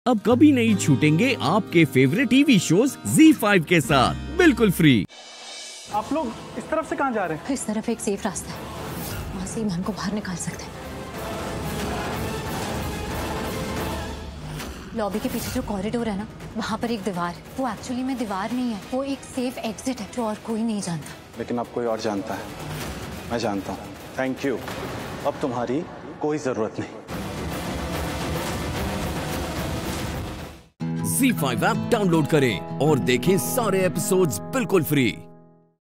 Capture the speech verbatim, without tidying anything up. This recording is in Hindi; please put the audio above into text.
अब कभी नहीं छूटेंगे आपके favourite TV shows Zee five के साथ बिल्कुल फ्री। आप लोग इस तरफ से कहाँ जा रहे हैं? इस तरफ एक सेफ रास्ता है, वहाँ से ईमान को बाहर निकाल सकते हैं। लॉबी के पीछे जो कॉरिडोर है ना, वहाँ पर एक दीवार है। वो एक्चुअली में दीवार नहीं है, वो एक सेफ एग्जिट है जो और कोई नहीं जानता। लेकिन अब कोई और जानता है, मैं जानता हूँ। थैंक यू, अब तुम्हारी कोई जरूरत नहीं। ज़ी फाइव ऐप डाउनलोड करें और देखें सारे एपिसोड्स बिल्कुल फ्री।